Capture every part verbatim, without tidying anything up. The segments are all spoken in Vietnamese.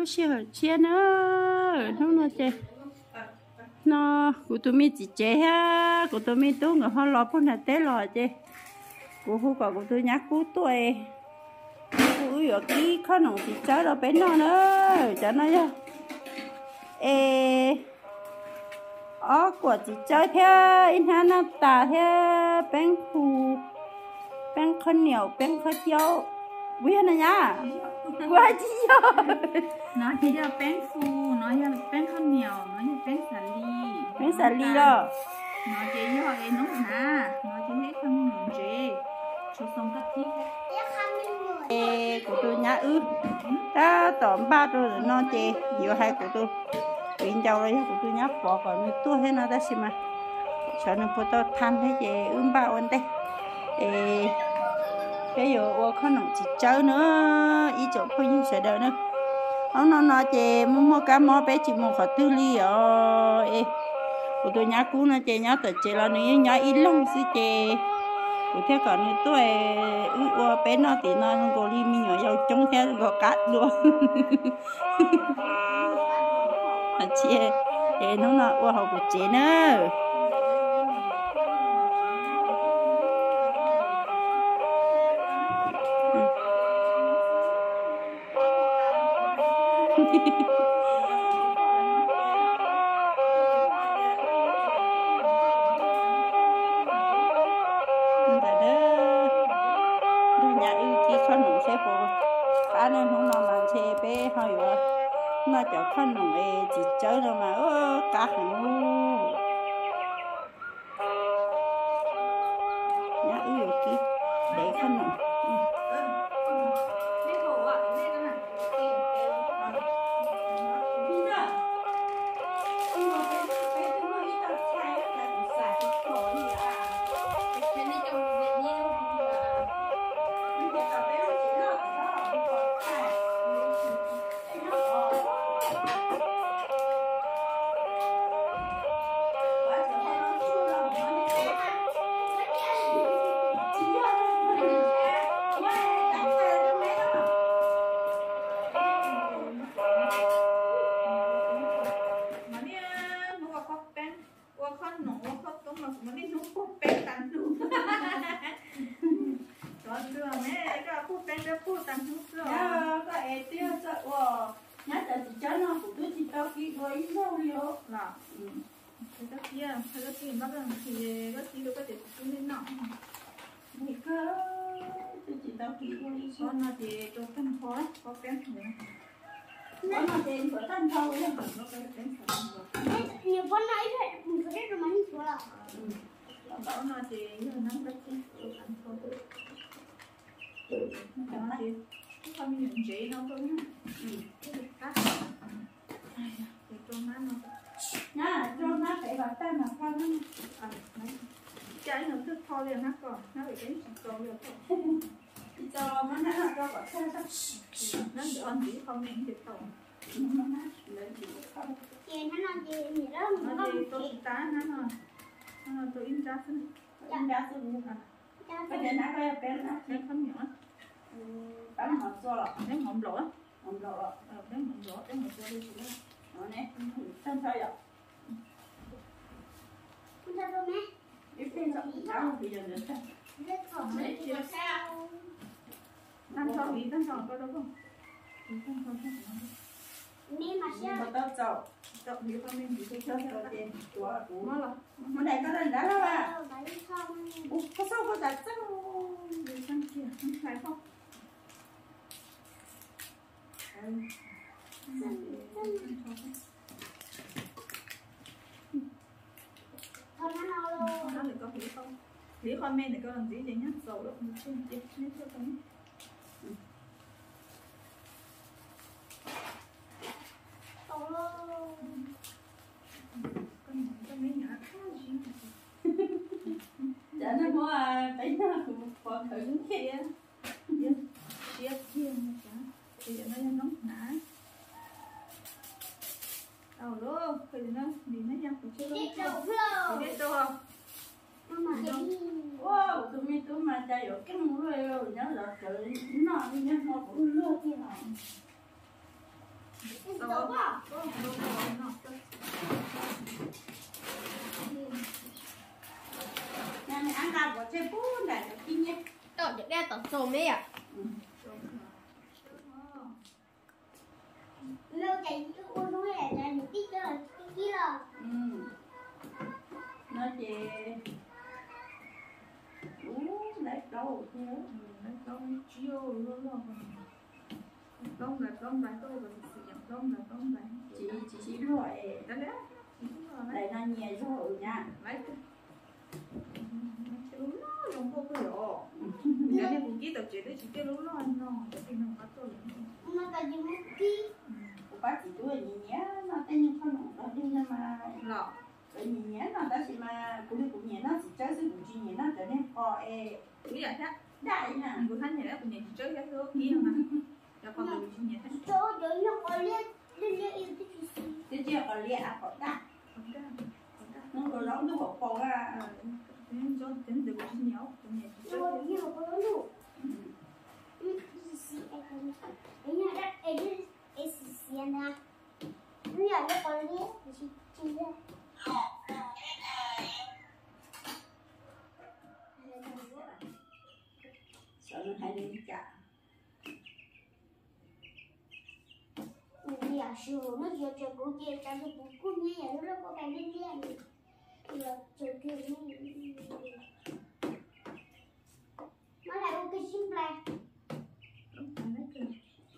lúc xưa chia nữa không nói chơi nó của tụi mình chỉ chơi ha của tụi mình tu người họ lo phun là té lo chơi của khu cỏ của tôi nhắc cú tuổi cú ở cái con nòng chỉ chơi đó bé nó nữa cho nó nha ê ó của chỉ chơi theo in ha nó tà theo bánh phù bánh khăn nhiều bánh khăn châu biết này nhá quá chi rồi nó chỉ là bánh phù nó là bánh khăn nhiều nó là bánh xà ly bánh xà ly đó nó chỉ là cái nóng hả nó chỉ hết khăn nhiều gì cho xong tất chi ê của tôi nhá ư ta tóm ba rồi nó chê nhiều hai của tôi bên châu đây của tôi nhá bỏ còn như tôi thế nó ta xem mà cho nên phụ tôi than thế chê ưm ba ôn đây ê cái giờ ô con nòng chỉ chơi nữa ý chỗ phải như sẽ đỡ nữa ông nó nói chê mua mua cá mò bé chỉ mua khỏi tư ly ở ê của tôi nhá cú nó chê nhá tự chê là nữa nhá ít lông xí chê của thế còn như tôi ư ô bé nó thì nó không có ly mi nhỏ dâu trông theo gò cát luôn à chê ê nó nó ô học của chê nữa anh em không làm làm xe bé hơi quá nó cho con nồng ấy chỉ chơi đâu mà ơ cá hàng ngu nhá ư kì để con nồng con nó thì cho canh khó có bén nữa con nó thì có canh thôi nó có bén nhiều con nói vậy mình có biết rồi mà mình số là con nó thì như nắng đất chứ ăn thôi nó thì không nhận gì nó cũng cắt thì cho má nó nhá cho má phải vào tay mà con nó trái nó cứ thôi liền nó còn nó bị cái còn được cho má nó cho vào tay nó được ăn chỉ không nhận được tổng chị nó nói gì gì đó nó thì tôi tá nó nó nó tôi in ra thôi in ra tôi mua hả bây giờ nó có bé nó bé không nhỏ bán hộp xô rồi bé hộp lỗ hộp lỗ ờ bé hộp lỗ bé hộp lỗ đi xuống đó nè chân thôi rồi không sao đâu mẹ ít tiền rồi sao bây giờ nữa sao rất khó đấy chị sao ăn sau ý ăn sau có đâu không ăn sau không mẹ mà sao một tao chậu chậu thì con mình chỉ cho cho tiền của của nó là mà này có lần đó đâu à ủa có sao có đặt sao đi sang kia không phải không con nó nào luôn nó lại có hiểu không hiểu con men này có làm gì vậy nhá dầu được một chút chết hết cho con con mấy nhỏ dạ nó mua cái nó còn thử kia chia chia một cái thì nó nóng nã đầu luôn thì nó thì nó nhăn của chưa đâu biết đâu không wow tụi mình tụi mà chạy ở cái mũ rồi nhớ là trời nó nhớ nó cũng lừa thế nào Đâu có, có đâu có nó. Nhà này ăn gà của chơi bún để được kinh nhé. Ờ, được đeo tỏ sồm đấy à? Lâu chạy uống uống này là những cái đó là cái kia rồi. Ừ. Nó về. Ú, lấy đâu thế? Lấy công chiêu luôn rồi. Công là công là tôi rồi sử dụng công là công là Chị chị chỉ loại đó đấy. đây nó nhẹ rồi nha. Lấy đúng nó dùng vô cái đó. Giờ này cũng chỉ tập chế đấy chỉ cái lúa nó ăn nó, cái gì nó có tôi. Nó cần gì một cái Của bác chị tôi nhẹ nhẹ nó tên như con nó đi nhưng mà Lọ. cái nhẹ nhẹ nó ta chỉ mà cũng cũng nhẹ nó chỉ chơi sự cũng chỉ nhẹ nó trở nên co e Cái gì thế? đại nè. Bữa thanh nhẹ cũng nhẹ chỉ chơi cái thứ kia mà. Giờ con mình chỉ nhẹ thế. chỗ chỗ nó có liên liên liên yêu cái gì. Cái chưa có lia à có đá. Không ra. Không ra. Nó có lóng nó bỏ co ra. Đến cho đến từ chỉ nhớ, cũng nhẹ chỉ chơi. Rồi như có nó đủ. Ừ, gì cái này. Cái nhà đất ấy đi ấy gì à? Nó nhà nó có liên chỉ chỉ ra. Sợ nó hay đi cả. Vì à sure nó giờ chờ cô kia ta đi cũng cũng như vậy nó có cái liên liên này. Thì là chờ kia nó nó lại có cái sim play. Đúng rồi đấy kìa.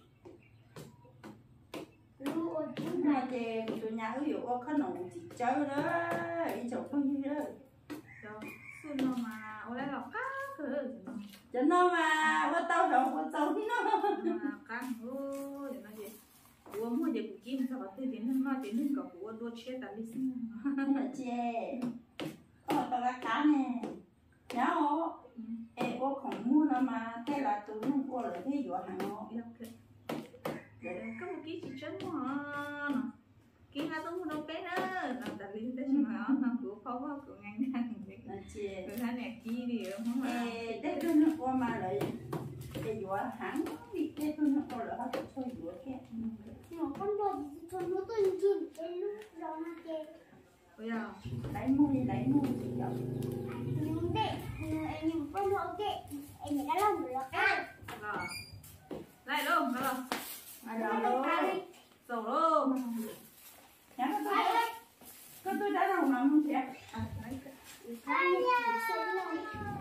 Lu ở Chúng sim ta về tụi nhà ví dụ có khăn nồng chỉ chơi đó, đi chỗ không như đó. Rồi, xưa nó mà ô lấy lọc cá cơ. Cho nó mà có tao đâu có tao nó. Mà căng ôi, để nó gì? Ủa mua về của kim sao có tiền đến nó tiền đến cả của đua chết ta đi xin. Là chè. Có tao là cá nè. Nhớ không? Ê, cô không mua nó mà thế là tụi nó mua rồi thế dụ hàng nó. I렇게. Có một cái chỉ chân mà. Kia hai tấm đâu bé nữa, làm ta liên tới mà nó của không có của ngang ngang. Là chè. Cái này nè kia đi không mà. Ê, thế tụi nó qua mà lại để dụ hàng đi thế tụi nó qua là hết chơi dụ kia. nó con đồ gì cho nó tôi nhìn cái lúc đó nó chơi. Bây giờ Lấy mua đi lấy mua gì đâu. Nhưng đấy em nhìn con đồ ok em đã làm được à. rồi. Đây luôn, rồi. Mà rồi luôn. Rồi luôn. Nhắn nó tôi có tôi đã đầu mà không thiệt. À, đấy. Ai nha xin lỗi.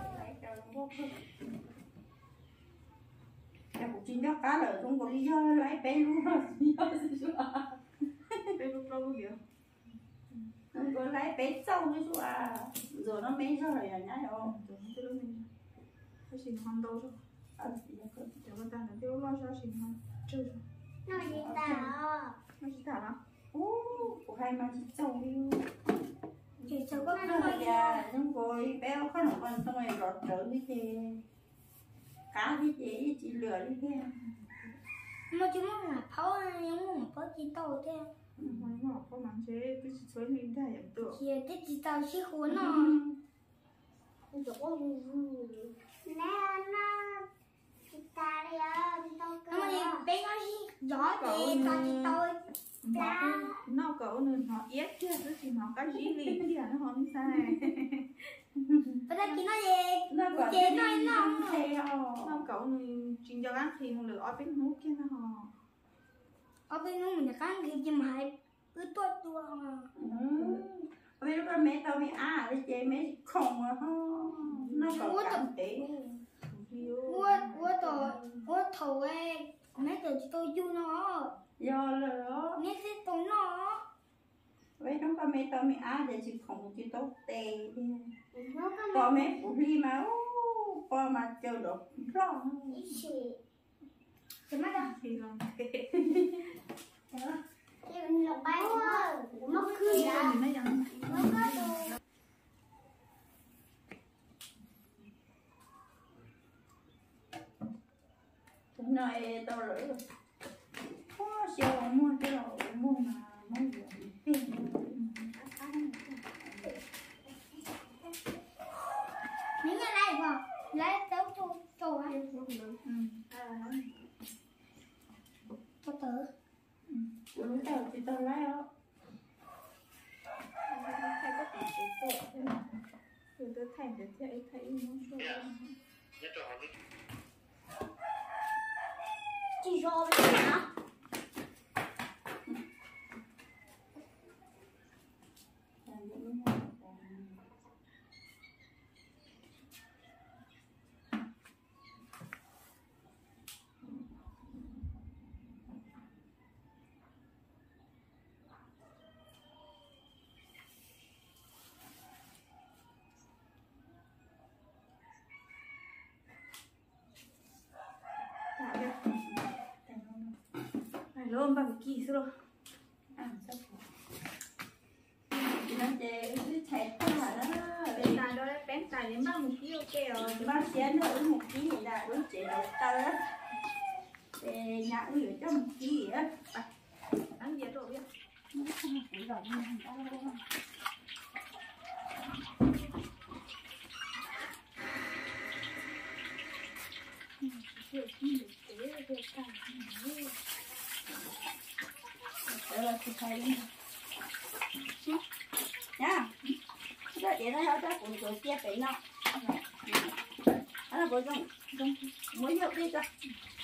Em cũng chính đó cá lợi không có lý do lấy bé luôn rồi. Lý do gì chứ à? Đây lúc đâu kìa. Không có lấy bé sâu với chú à. Rồi nó mấy giờ rồi nhá đâu. Rồi tới lúc mình phải xin hoang đâu rồi. Ờ, thì nó cứ Để con ta là tiêu lo cho xin hoang. Chơi rồi. Nó gì tao. Nó chỉ thả lắm. Ú, của hai mà chị sâu đi. Chỉ sợ có Nó con là già, nhưng rồi bé có nó còn xong rồi rọt trở đi thì cá đi chị, chị lừa đi thế. mà chúng nó là pháo những một có chỉ tàu thế. Mà nó có mắm chế cứ chỉ chơi mình thay em tưởng. Chỉ cái chỉ tàu chỉ cuốn nó. Rồi có nè nó chỉ ta đi à, chỉ tàu cơ. Nó gì bé nó gì gió thì tao chỉ tàu. Nó nó cậu nên họ ép chứ chứ thì nó cái gì lì kia nó không sai. Ở đây chỉ nó gì? Nó còn Chế nó nó. Nó cậu nên chính cho ăn thì một lửa ở bên hút kia nó họ. Ở bên nó mình có cái gì mà hay cứ tuột tuột à. Bây giờ con mẹ tao bị à đấy chị mẹ không à nó còn cảm tế. Ủa ủa tổ ủa thầu ấy mấy tổ chỉ tôi du nó. Do là Mấy cái tổ nó. vậy nó con mẹ tao bị à để chị không chị tốt tệ đi. Nó có Tao mẹ phụ đi mà qua mà chơi được rõ. ý chị. Cái mắt à? Thì làm thế. Cái mình lọc bay quá. Nó cứ Thì ra. nó dần. Nó có đồ. Nói tao lỗi rồi. Có siêu mua cái đồ mua mà mua được tiền. Mấy cái này vào. Lấy tấu cho cho anh. Ừ. Có tử. Ừ. tao lấy đó thay có tỷ chế độ thế mà từ từ thành để thấy thấy nó sôi chỉ rồi vậy hả? luôn bằng kỳ rồi à sao chị nói chị cứ chạy không mà đó bên tài đó đấy bén tài đến bằng một ký ok rồi thì bác sĩ nó uống một ký vậy là uống chị đầu tơ á để nhà ở trong một ký vậy á ăn gì rồi biết nó không phải rồi nhưng mà chị thấy nha cái chị nói cho cũng rồi chia phải nó nó bố trong trong mới nhậu đi cho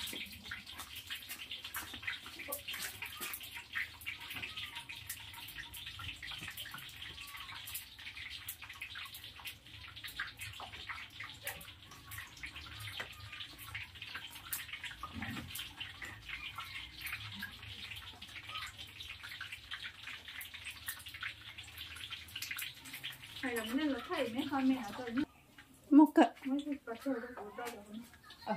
hay là nên là thầy mấy con mẹ rồi nhá một cỡ mới thì có chơi được của tôi rồi ờ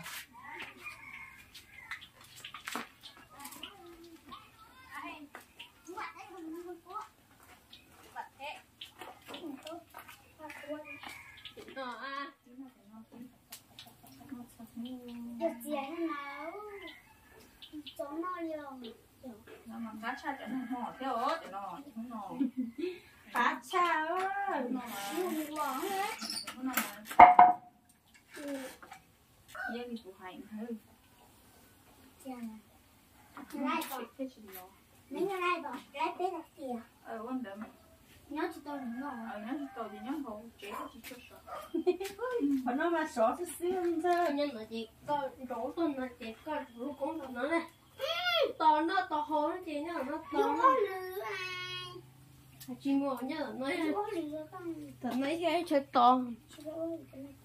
Được gì thế nào? Chỗ nó nhiều. nó mà cá cha cho nó nhỏ theo ớt để nó nó nó cá cha ơi nó mà Nhiều quá hết. nó mà yên thì phụ hành hơn Chà. Lại bỏ. cái chuyện đó Mấy người lại bỏ. Lại bế đặt kìa. ờ quan điểm Nhớ chị tôi đúng rồi. ở nhá tàu thì nhá hậu chế cái chỉ cho sợ còn nó mà xóa chút xíu lên thôi nhân là chị coi rổ tuần là chị coi rổ cũng được nó này to nó to hố nó chị nhá nó to Chú có lửa ai? chị mua nhá là nó Chú có lửa không? thật mấy cái chơi to Chú có lửa cái này.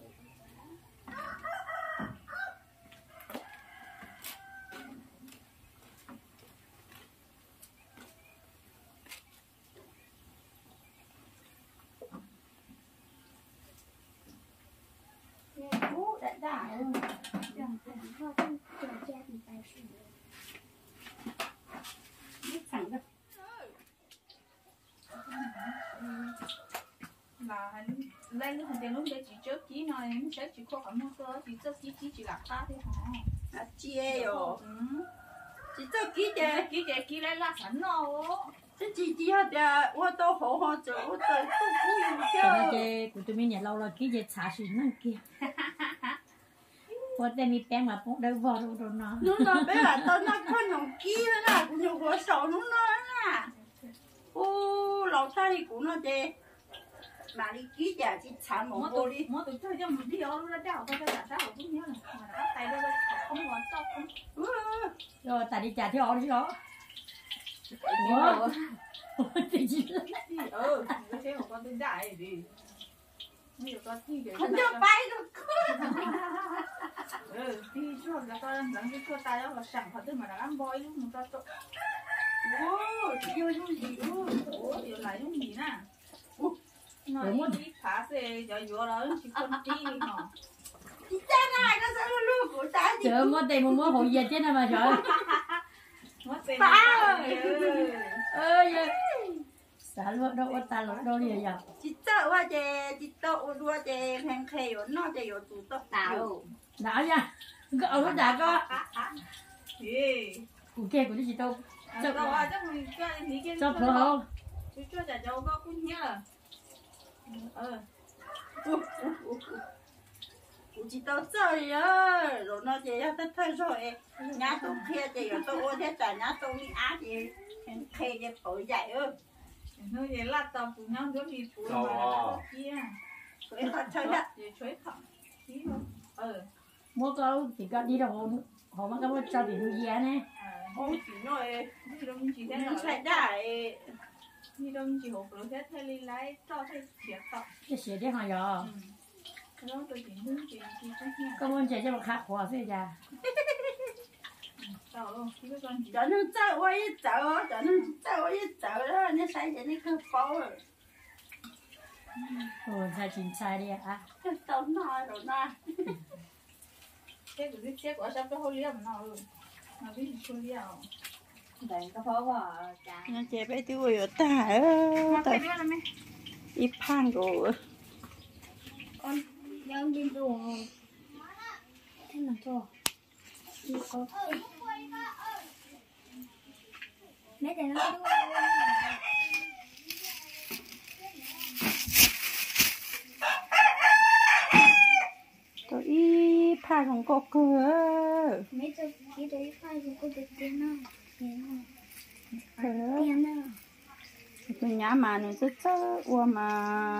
Ú, đã đã luôn Thôi con chờ cha thì phải xử lý. biết thẳng đâu là hắn lên cái thằng tiền lúc đấy chỉ trước ký nói em sẽ chỉ có khoảng một cơ chỉ trước ký ký chỉ là ta thế hả à chia rồi ừ chị cho ký chè ký ký ký lên là sẵn rồi chứ chị chỉ hết à ô tô hổ hổ chỗ ô tô không cú gì cho nó chứ chơi của tụi mình nhà lâu là cái gì xả xịn năng kia có tên đi bén mà cũng đâu vào đâu đâu nó nó nói bé là tao nó có nhung ký nữa là cũng nhung của sầu nó nói nè ô lâu thay của nó chè mà đi ký chè chị chả một mỗi vô tụi đi mỗi tụi chơi cho một đi đó nó đào coi cái giả sao cũng nhớ là mà đã tay đâu không còn sao không rồi tại đi trả theo đi đó Ủa? thì chỉ ừ cái thế của con tên đại gì bây giờ con thi để không cho bay được ừ thi cho là con dẫn cái cho tay đó là sẵn thật mà là ăn boy lúc mà ta ô chị vô trong gì ô ủa giờ lại giống gì nè nói đi phá xe giờ vừa đó chỉ con đi hả chị cha này nó sẽ luôn luôn của ta gì chờ mua tiền mua hồi giờ chứ nào mà trời mất tiền ơi xả luôn đâu có ta luôn đâu nhiều giờ chị sợ quá chè chị tội đua chè phèn khề của nó chè của tủ tóc nào đã nha có ở đã có thì của kia của chị đâu cho đâu à chắc mình cho lý kiến cho phở không chú cho trả cháu có cũng nhớ ờ chỉ tao chơi á rồi nó chỉ ra tất thôi rồi nhá tôi kia chỉ rồi tôi ôn thế trả nhá tôi đi á thì khi cái phổi dậy ơi nó vậy là tao phụ nhau đứa đi phụ mà kia cái họ chơi đó để chơi thẳng tí thôi ờ mua câu thì có đi đâu họ mà có cho tiền nuôi giá nè ôi chỉ nói đi đâu chỉ thế nó nào chạy đại đi đâu chỉ hộp rồi thế thay đi lái cho thay thiệt tao cái xe đấy họ giờ nó tôi chỉ muốn chỉ chỉ cho nghe có muốn chạy cho một khát hoa thế ra tao luôn chỉ có con cho nó chạy qua一走cho nó chạy qua一走đó nó sai vậy nó cứ phố rồi ồ sai chín sai đi à tao nói rồi na cái của cái cái của sao cái hôi liếm nó rồi nó biết hôi liếm Đừng có phố vào trà. nó chế bé tiêu rồi ta mà ơi cái đó là mấy ít phang rồi Con đang đi đùa. Thế mà cho. Đi có. Mấy cái nó đùa. tôi ít phang không có cửa Mấy cái cái đấy phải dùng cô được tiền nào. Tiền cửa nào. Tiền nào. tôi nhá mà nó rất rất qua mà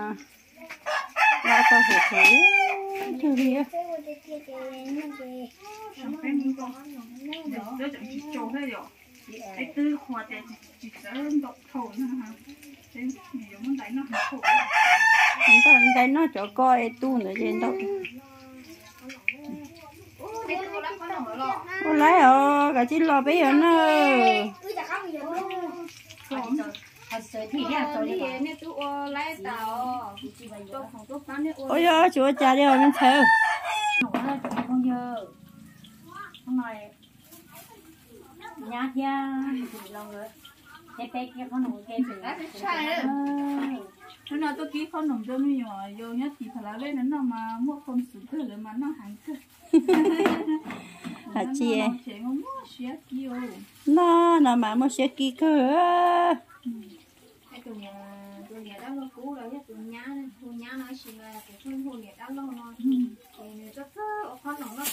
ra tao hụt hú chưa đi á Thế cô được tiền tiền nó về. cái những con đó chẳng chỉ trâu hết rồi cái tư khoa thì chỉ sợ độc thổ nữa hả thế nhiều muốn đánh nó hả thổ chúng ta đây nó cho coi tu nữa trên đâu cái tư đã có nổi rồi ô lấy ờ cả chỉ lo bây giờ nó Cứ chả không gì đâu. thật sự thì nha tôi đi nè chú lấy tàu tôi không tôi phán đấy ôi giời chúa cha đi rồi mình thử nó chụp con dơ không nói nhát ya thì lâu rồi cái cái cái con nồi cái từ đấy sai đấy nó nói tôi ký con nồng cho mình nhỏ vô nhất thì phải là lên nó nào mà mua con sủi cảo rồi mà nó hàng cơ là chia trẻ ngon mua xé kêu nó là mà mua xe kia cơ cái tụi nhà tụi nhà đó nó cũ rồi tụi nhà tụi nhà nó chỉ là cái phương hồ nhà đó nó nó thì rất con nồng nó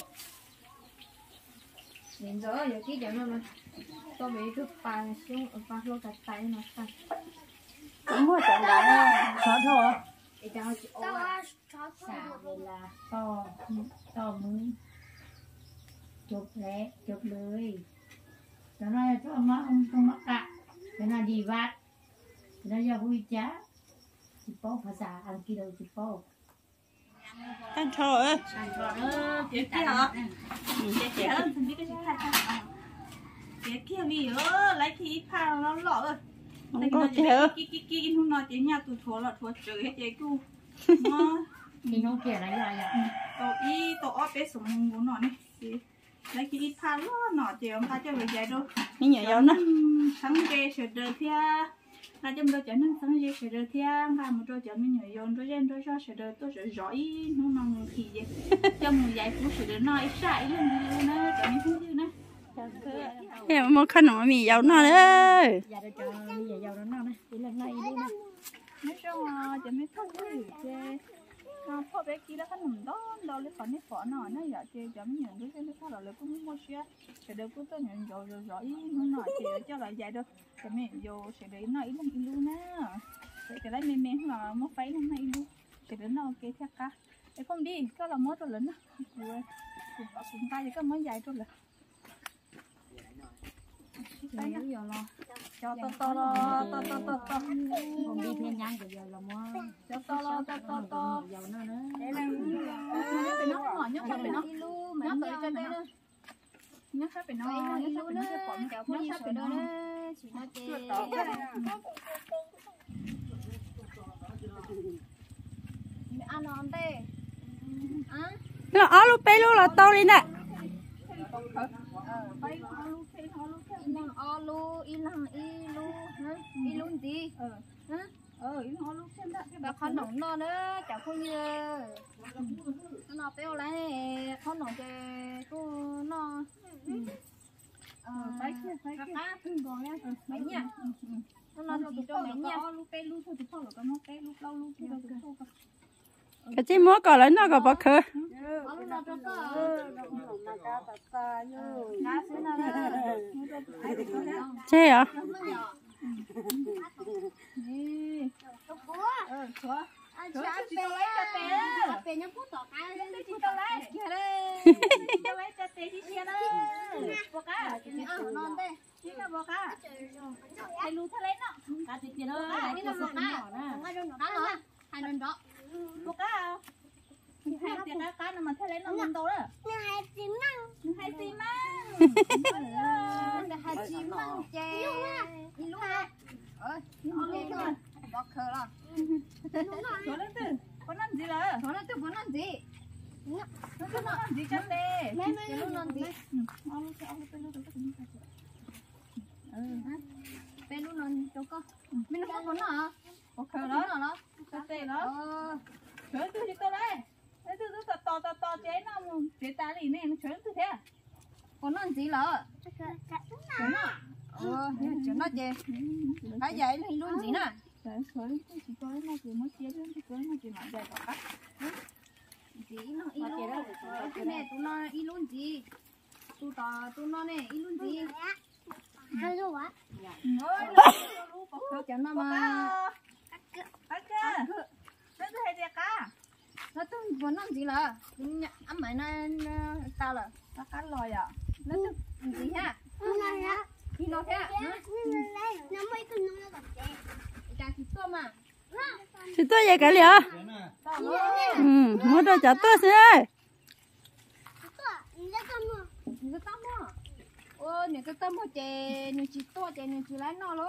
đến giờ giờ cái giờ nó tôi bị cứ bàn xuống bàn luôn cả tay nó tay cũng mua chẳng lại sợ thôi để cho chị ô Tao cho xả về là to to mới chụp lẹ chụp lưới cho nó cho ông ông không mắc cả cho nó đi vắt cho nó ra vui chá chỉ cóภาษาอังกฤษเลยchỉ có ăn thôi ơi ăn rồi đó chị kia hả chị chị hơn thằng biết cái gì khác chị kia vì ơ lấy thì pha nó lọ ơi không có chữ cái cái cái nó nói chị nhà tụi thua là thua chữ hết chị cu nó thì nó kia là gì vậy tổ y tổ ốp bé sống muốn nó này lấy cái pha nó nó chị ông ta cho về dài đâu những nhiều dấu nó sáng về sẽ được thia là trong đó trở nên sáng về sẽ được thia và một đôi trở nên nhiều dồn đôi trên đôi cho sẽ được tôi sẽ giỏi nó nòng thì vậy trong một vài phút sẽ được nói sai luôn đi nữa trở nên không như nữa em mua khăn nổi mì dấu nó đấy giờ đây cho bây giờ giàu nó này chỉ là này luôn nè nói chung là chỉ mới không có gì chứ phở bé kia là khăn nồng đó đâu lấy phở lấy phở nọ nó giờ chơi cho mấy người cái cái phở là cũng mua xe sẽ được cũng tôi nhận rồi rồi rồi nó nọ thì cho lại vậy đâu cái mẹ vô sẽ để nó ít lắm ít luôn á cái lấy mẹ mẹ là mua váy năm nay luôn sẽ đến nó cái theo cả cái không đi cái là mới rồi lớn á rồi cùng tay thì cái mới dài rồi là nhiều giờ lo cho to to lo to to to to còn đi thêm nhang thì giờ là mua cho to lo to to to giàu nó nữa để là nhớ phải nó ngỏ nhớ phải nó nhớ phải cho đây nữa nhớ phải nó nhớ phải nó cái quần kéo nhớ phải nó chỉ nói chị. Ăn non tê. Á. nó ó lúc bé lúc là to đi nè Ilang alu, ilang ilu, hả? Ilu gì? ờ ờ nó lúc xem đó Bà con nồng nó nữa, chả không như nó béo lại, con nồng cái cô nó. ờ phải kia phải kia Á, còn nha, mấy nha. Nó nó nó chỉ cho mấy nha. lúc bé lúc thôi thì thôi rồi nó bé lúc lâu lúc kia đâu cũng thôi cái chỉ mua cỏ lấy nó có bọc khờ chơi à ờ chúa chúa chị tao lấy cho té bé nó cút tỏ cái chị tao lấy kia đây chị tao lấy cho té chị kia đây bọc á chị ăn non đây chị nó bọc á thầy lú thầy lấy nó cá thịt kia nó cái nó bọc á ngay trong đó hả hai lần đó bọc á hai tiền cá cá mà thầy lấy nó mình đâu đó hai chim măng hai xi măng hai chim măng chè đi luôn á ơi bọc khờ rồi chúa lấy từ con ăn gì là nó tự muốn làm gì nó cứ ăn gì chắc đây mẹ mẹ nó làm gì ông sẽ ông phải luôn ừ bên nó làm cho con bên nó không muốn hả ok đó đó chắc đây đó chúa từ gì tao đây lấy từ từ to to to chế nó chế ta lì này nó chúa từ thế con làm gì lỡ chúa nó ờ chúa nó gì cái vậy thì luôn gì nè đấy chúa chỉ có nó chỉ mới chế lên chỉ có nó chỉ nói dài cả gì nó y luôn cái này tụi nó y luôn gì tụi tao tụi nó này y luôn gì hay rồi á cho nó mà cá cá nó cứ hay đẹp cá nó tôi muốn làm gì là ăn mấy này tao là nó cá lòi à nó tôi gì ha thì nó thế à nó mấy cái nó là cái thịt tôm à thì tôi vậy cái liều ừ mua đồ cho tôi xí cái tôm mà ô những cái tôm mà chè những chỉ to chè những chỉ lấy nó luôn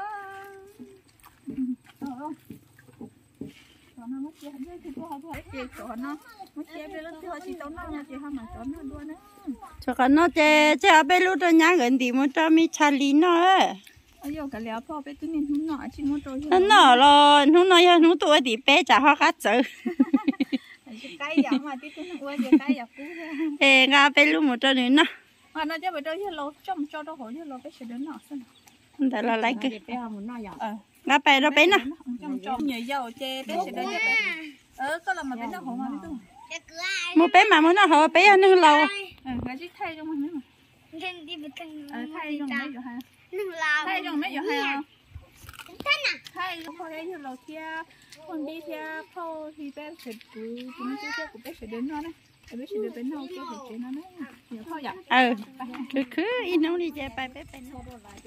nó mất chế hết thì tôi hay chế cho nó mất chế về lúc thì họ chỉ tao nó mà chế ham mà cho nó luôn á cho con nó chơi chơi ở bên lúc đó nhá gần thì muốn cho mi Charlie nó ấy ôi giờ cái léo po bé tôi nhìn không nọ chỉ muốn tôi nó nọ rồi nó nói nó tuổi thì bé chả hoa cá chữ cái dạng mà tí tôi nó quên cái dạng cũ thế ê ngà bên lúc một cho nữa nó mà nó cho bé tôi cho lâu trong cho đó hồi cho lâu bé sẽ đến nọ xem để là lấy cái bé không muốn nói gì ờ ngà bé nó bé nó trong trong nhiều dầu chê bé sẽ đến cho bé ờ có là mà bé nó hổ mà biết không một bé mà muốn nó hở bé ăn nương lâu ờ cái chiếc thay trong mình mà ờ thay trong mấy giờ hay thay trong mấy giờ hay thay không đấy giờ lâu kia con đi theo phô thì bé sẽ cứ chúng tôi của bé sẽ đến nó đấy bé sẽ đến bên nào kia thì chế nó đấy nhiều thôi vậy ừ cứ cứ in nó đi chơi bài bé bé nó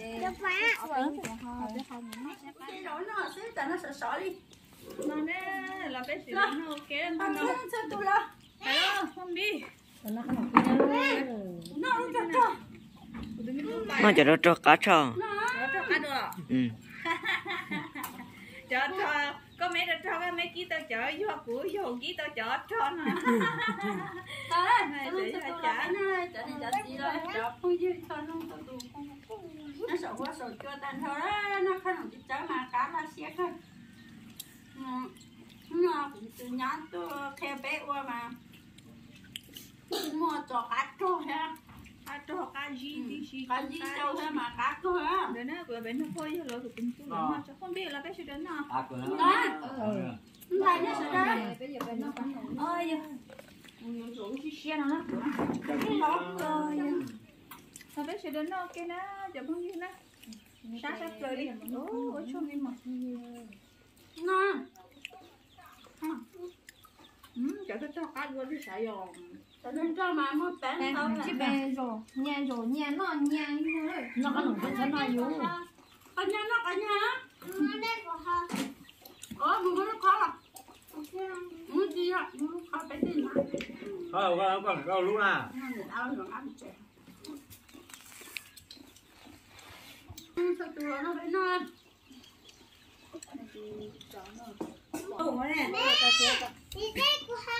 nó nè là bé sẽ đến nó kia nó nó không đi nó cho nó cho cá trò nó cho cá được ừ cho cho có mấy đứa cho cái mấy ký tao chở vô của vô ký tao chở cho nó này để cho trả chở đi chở gì rồi chở không dư cho nó nó sợ quá sợ cho tan thôi đó nó không chở mà cá là xe thôi nó cũng từ nhỏ tôi theo bé qua mà mua cho cá trâu ha cá trâu cá gì thì gì cá gì trâu ha mà cá trâu ha đến đó vừa bên nó phơi cho rồi cũng chú lớn mà không biết là bé sẽ đến nào à của nó này nó sẽ đến bây giờ bên nó bán ơi rồi cái xe nó nó sao bé sẽ đến đâu kia nó chậm không như nó sát sát rồi đi ô ở trong em mà nó ừ chở cho cá vô đi xài rồi cho nên cho mà mua bán không chứ bé rồi nhà rồi nhà nó nhà như thế nó có nồng chân nó yếu có nhà nó có nhà nó đây của họ ờ mình nó khó à muốn gì à muốn khó bé đi mà thôi con con con lúc nào ao rồi ăn chè sao tụi nó phải nó ủa nè đi đây của họ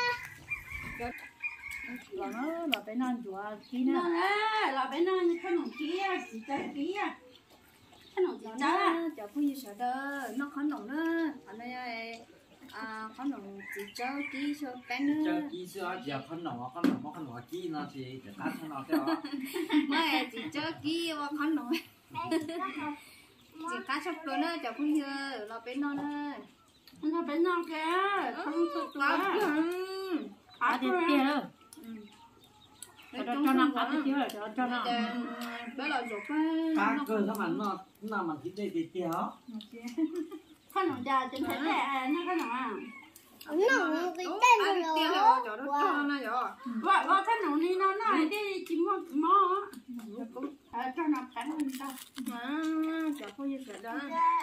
còn nó là phải non chùa kí nữa nó là phải non như cái nồng kia chỉ chơi kia cái nồng chỉ chơi chợ phu như sợ đơ nó khó nồng nữa ở đây à khó nồng chỉ chơi ký cho bé nữa cho kỹ sư giờ con nổ con nổ con nổ kỹ nó thì để cá cho nó theo mà chỉ chơi ký và khó nồng chỉ cá sắp rồi nữa chợ phu như là bé non nữa nó phải non kìa không sụt quá à thì tiền đâu cho cho nó cắt chứ cho cho nó bé là ruột cá cơ nó mà nó nó mà thịt đây thì téo khăn nóng già trên thế này nó khăn nóng à nó cái tên tiền là chỗ đó cho nó rồi vợ vợ khăn nóng đi nó nói đi chỉ mua mò à cho nó cắn lên tao à chả có gì cả đó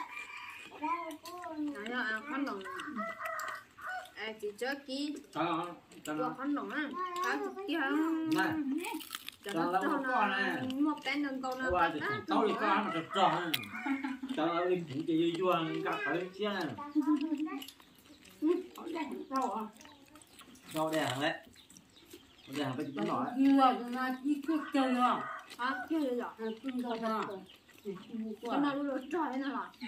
này là khăn lỏng à chị cho kí cho cho cho nó khăn lỏng á cá thịt kia này cho cho nó nó cho một con này nó một cái nâng con nó qua tắt thì á tao đi con mà tròn tròn cho nó đi cũng chỉ vui gặp phải chia này rau à rau đẻ hàng đấy đẻ hàng bên chúng nó như là nó chỉ thuốc chơi rồi à kia rồi à cũng rồi đó cho nó luôn trời nó là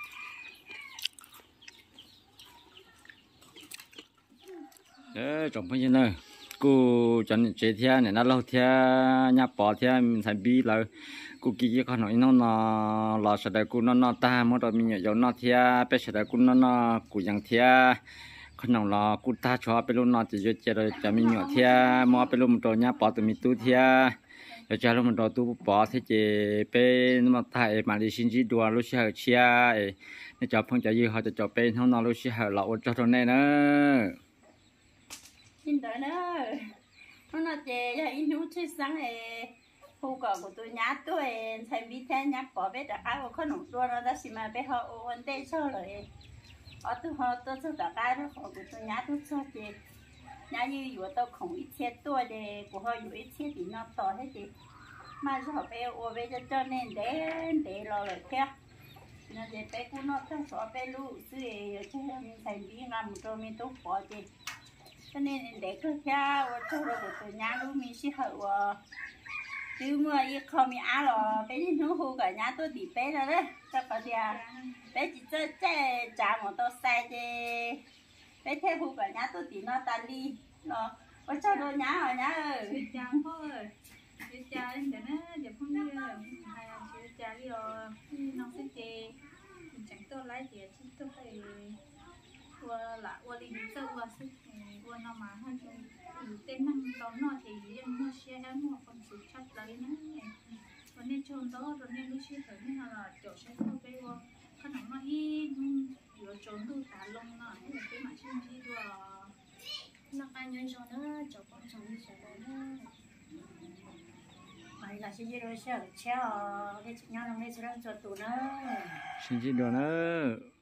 đấy trồng phong nhiên ơi cô chọn chế thia này nó lâu thia nhà bỏ thia mình thành bi là cô kia kia con nói nó nó lò sợi đại cô nó nó ta mới rồi mình nhớ giống nó thia bé sợi đại cô nó nó cô yang thia con nào là cô ta cho bé luôn nó chỉ cho chơi rồi cho mình nhớ thia mua bé luôn một đồ nhà bỏ từ mình tu thia rồi cho luôn một đồ tu bỏ thế chị bé nó mà thay mà đi xin chỉ đùa lúc xưa chia nó cho phong cho gì họ cho cho bé nó nó lúc xưa lọ cho thằng này nữa xin đợi nữa nó nói chè cho ít nút chơi sáng này phụ cận của tôi nhá tôi thay bí thế nhá bỏ bé đã cái của con nụ tua nó đã xí mà bé họ ổn định cho rồi ở tôi họ tôi cho cả cái đó họ của tôi nhá tôi cho chè nhá như vừa tôi không ít thiết tôi thì của họ vừa ít thiết thì nó to hết chị mà cho họ bé ô bé cho cho nên để để lo lại theo nó để bé cũng nó cho họ bé lú xí cho mình thay bí làm cho mình tốt bỏ chị cho nên để cơ cha và cho rồi của tụi nhà lúc mình sẽ hậu chứ mà ít không mình ăn rồi bé thì nó hú cả nhà tôi đi bé rồi đấy cho có gì à bé chỉ cho chạy trả một tô xe chứ bé theo hú cả nhà tôi đi nó tan đi nó và cho đôi nhà ở nhà ơi chào thôi chào đến nó giờ không như hay là chào đi rồi nó sẽ chê chẳng tôi lấy gì chứ tôi phải qua là qua đi chơi qua sức qua nó mà hơn tên năng đó nó thì dân mua xe hay mua con số chắc lấy nó còn nên chôn đó rồi nên lúc xe thử nên là chỗ xe không bay qua cái nó ít vừa trốn từ cả lông nó hay là cái mặt chân chi rồi nó ăn nhân cho nó cho con sống đi sẽ đó mày là chỉ rồi sao chéo cái nhau nó mới sẽ cho tụi nó xin chỉ đồ nữa